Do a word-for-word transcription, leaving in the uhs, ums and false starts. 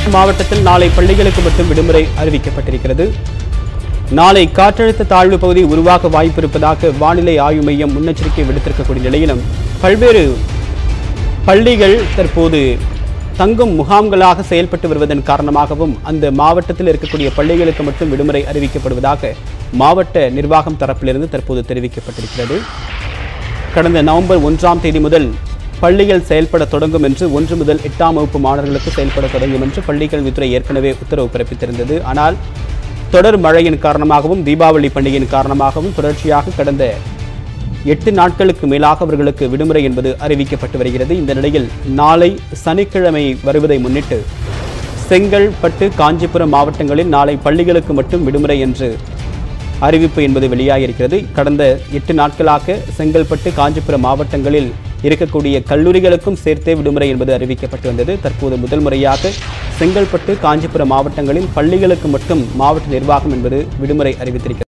மாவட்டத்தில் நாளை பள்ளிகளுக்கு மட்டும் விடுமுறை அறிவிக்கப்பட்டிருக்கிறது. நாளை காற்றழுத்த தாழ்வு பகுதி உருவாக வாய்ப்பு இருப்பதாக வானிலை ஆய்வு மையம் முன்னெச்சரிக்கை விடுத்திருக்கக்கூடிய நிலையிலும் பல்வேறு பள்ளிகள் தற்போது தங்கும் முகாம்களாக செயல்பட்டு வருவதன் காரணமாகவும் அந்த மாவட்டத்தில் இருக்கக்கூடிய பள்ளிகளுக்கு மட்டும் விடுமுறை அறிவிக்கப்படுவதாக மாவட்ட நிர்வாகம் தரப்பிலிருந்து தற்போது தெரிவிக்கப்பட்டிருக்கிறது. கடந்த நவம்பர் ஒன்றாம் தேதி முதல் பள்ளிகள் செயல்பட தொடங்கும் என்று ஒன்று முதல் எட்டாம் வகுப்பு மாணவர்களுக்கு செயல்பட தொடங்கும் என்று பள்ளிக்கல்வித்துறை ஏற்கனவே உத்தரவு பிறப்பித்திருந்தது. ஆனால் தொடர் மழையின் காரணமாகவும் தீபாவளி பண்டிகையின் காரணமாகவும் தொடர்ச்சியாக கடந்த எட்டு நாட்களுக்கு மேலாக அவர்களுக்கு விடுமுறை என்பது அறிவிக்கப்பட்டு வருகிறது. இந்த நிலையில் நாளை சனிக்கிழமை வருவதை முன்னிட்டு செங்கல்பட்டு காஞ்சிபுரம் மாவட்டங்களில் நாளை பள்ளிகளுக்கு மட்டும் விடுமுறை என்று அறிவிப்பு என்பது வெளியாகியிருக்கிறது. கடந்த எட்டு நாட்களாக செங்கல்பட்டு காஞ்சிபுரம் மாவட்டங்களில் இருக்கக்கூடிய கல்லூரிகளுக்கும் சேர்த்தே விடுமுறை என்பது அறிவிக்கப்பட்டு வந்தது. தற்போது முதல் முறையாக செங்கல்பட்டு காஞ்சிபுரம் மாவட்டங்களில் பள்ளிகளுக்கு மட்டும் மாவட்ட நிர்வாகம் என்பது விடுமுறை அறிவித்திருக்கிறது.